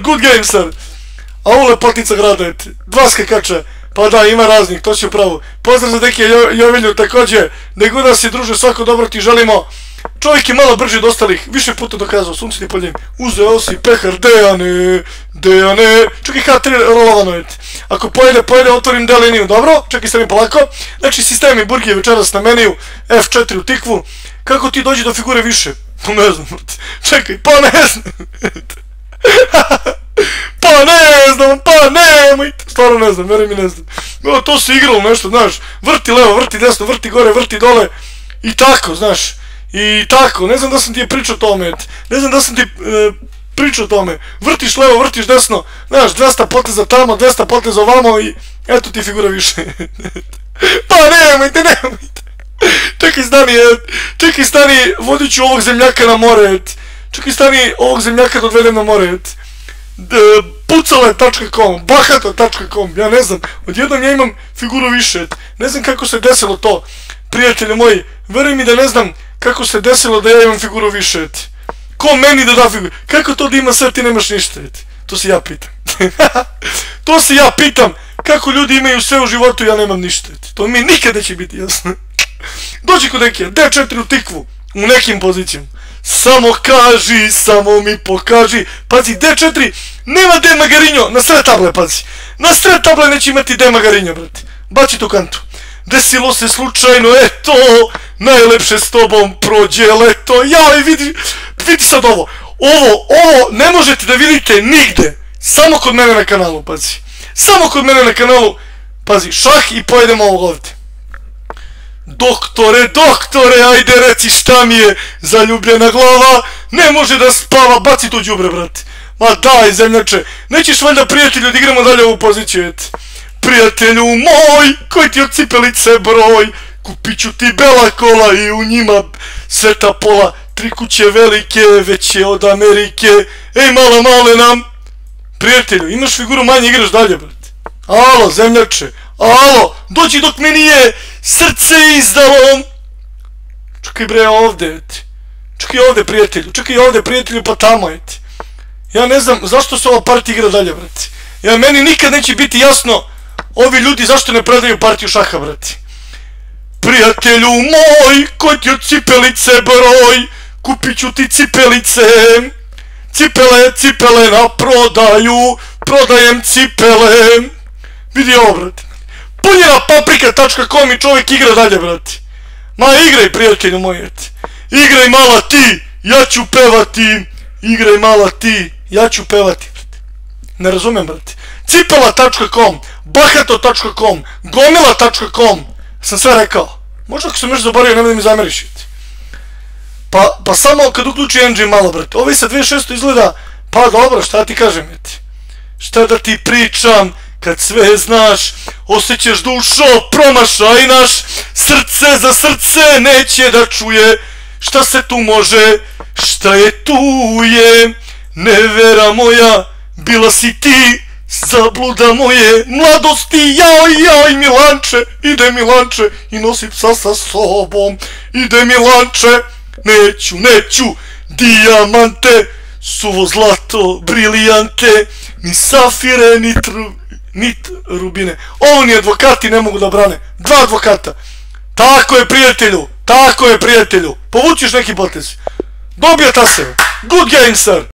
good game, sir. A ovo lepotica grada, eti. Dva skakača. Pa da, ima raznih, to si upravo. Pozdrav za Deki Jovilju također. Nego da si, druže, svako dobro ti želimo. Čovjek je malo brži od ostalih, više puta dokazao, sunce ti poljem. Uzeo si pehar, Dejane. Čekaj, H3 rolovano, eti. Ako pojede, otvorim D liniju, dobro? Čekaj, stavi polako. Znači, sistem i burgije večeras na meniju, F4 u tikvu. Kako ti dođi do figure više? Pa ne znam, čekaj, pa ne znam. Pa nemoj, stvarno ne znam, veruj mi ne znam. To se igralo nešto, znaš, vrti levo, vrti desno, vrti gore, vrti dole. I tako, znaš, i tako, ne znam da sam ti je pričao o tome, ne znam da sam ti pričao o tome. Vrtiš levo, vrtiš desno, znaš, 200 poteza tamo, 200 poteza ovamo i eto ti figura više. Pa nemojte. Čekaj stani, vodit ću ovog zemljaka na more, čekaj stani, ovog zemljaka da odvedem na more, pucale.com, bahato.com, ja ne znam, odjednom ja imam figuru više, ne znam kako se desilo to, prijatelji moji, veruj mi da ne znam kako se desilo da ja imam figuru više, ko meni da da figuru, kako to da ima sve ti nemaš ništa, to se ja pitam, to se ja pitam, kako ljudi imaju sve u životu ja nemam ništa, to mi nikad neće biti jasno. Dođi kod Dekija, D4 u tikvu, u nekim pozicijama. Samo kaži, samo mi pokaži. Pazi, D4, nema D Magarinjo, na sred table, pazi. Na sred table neće imati D Magarinjo, brate. Baci tu kantu. Desilo se slučajno, eto, najlepše s tobom prođe leto. Jaj, vidi sad ovo. Ovo ne možete da vidite nigde. Samo kod mene na kanalu, pazi. Samo kod mene na kanalu, pazi, šah i pojedemo ovog ovdje. Doktore, ajde reci šta mi je zaljubljena glava, ne može da spava, baci to đubre, brate. Ma daj, zemljače, nećeš valjda, prijatelju, da igramo dalje ovu poziciju, eti. Prijatelju moj, koji ti od cipelice broj, kupit ću ti bela kola i u njima sveta pola, 3 kuće velike, veće od Amerike, ej male nam. Prijatelju, imaš figuru manje, igraš dalje, brate. Alo, zemljače, alo, dođi dok mi nije srce izdalo. Čekaj bre ovdje, eti. Čekaj ovdje prijatelju, pa tamo, eti. Ja ne znam zašto se ova partija igra dalje, brate. Ja, meni nikad neće biti jasno ovi ljudi zašto ne predaju partiju šaha, brate. Prijatelju moj, koji ti od cipelice broj, kupit ću ti cipelice. Cipele na prodaju, prodajem cipele. Vidi ovo, brate. Punjena paprika.com i čovjek igra dalje, brate. Ma igraj, prijatelju moj, eti. Igraj mala ti, ja ću pevati. Igraj mala ti, ja ću pevati, brate. Ne razumem, brate. Cipela.com, bahato.com, gomila.com. Sam sve rekao. Možda ako sam još zaboravio, nemoj da mi zameriš, eti. Pa samo kad uključi engine malo, brate. Ovaj sa 2600 izgleda, pa dobro, šta ti kažem, eti. Šta da ti pričam, kad sve znaš, osjećaš dušo, promašaj naš, srce za srce neće da čuje, šta se tu može, šta je tu je, nevera moja, bila si ti, zabluda moje, mladosti, jaj, Milanče, ide Milanče, i nosi psa sa sobom, ide Milanče, neću, dijamante, suvo zlato, brilijante, ni safire, nit rubine. Ovo ni advokati ne mogu da brane. 2 advokata. Tako je, prijatelju. Povučiš neki potez. Dobio taseva. Good game, sir.